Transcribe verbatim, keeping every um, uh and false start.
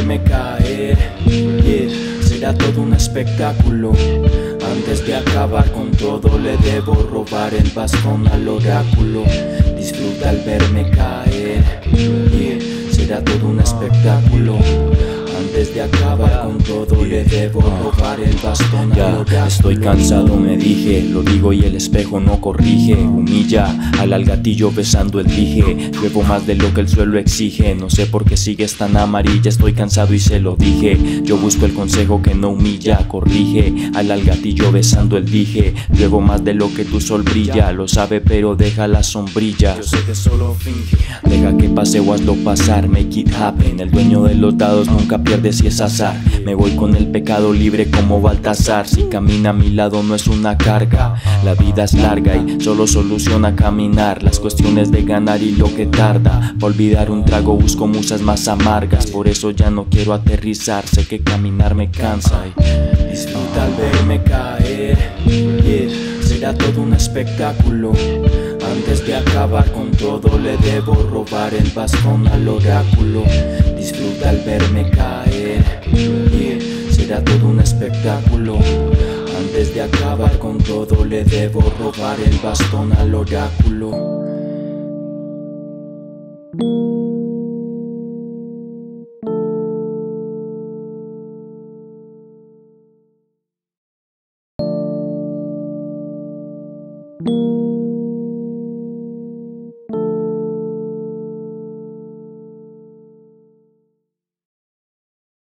verme caer, yeah, será todo un espectáculo. Antes de acabar con todo le debo robar el bastón al oráculo. Disfruta al verme caer, yeah, será todo un espectáculo. Antes de acabar con todo le debo robar el bastón al oráculo. Ya estoy cansado, me dije, lo digo y el espejo no corrige. Humilla al al gatillo besando el dije. Bebo más de lo que el suelo exige. No sé por qué sigues tan amarilla, estoy cansado y se lo dije. Yo busco el consejo que no humilla, corrige al al gatillo besando el dije. Bebo más de lo que tu sol brilla, lo sabe pero deja la sombrilla. Yo sé que solo finge, Deja que pase o hazlo pasar, make it happen. El dueño de los dados nunca pierde si es azar. Me voy con el pecado libre como Baltasar. Si camina a mi lado no es una carga. La vida es larga y solo soluciona caminar. Las cuestiones de ganar y lo que tarda. Pa' olvidar un trago busco musas más amargas. Por eso ya no quiero aterrizar, sé que caminar me cansa y... disfruta al verme caer, yeah, será todo un espectáculo. Antes de acabar con todo le debo robar el bastón al oráculo. Disfruta al verme caer, yeah, será todo un espectáculo. Antes de acabar con todo le debo robar el bastón al oráculo. Thank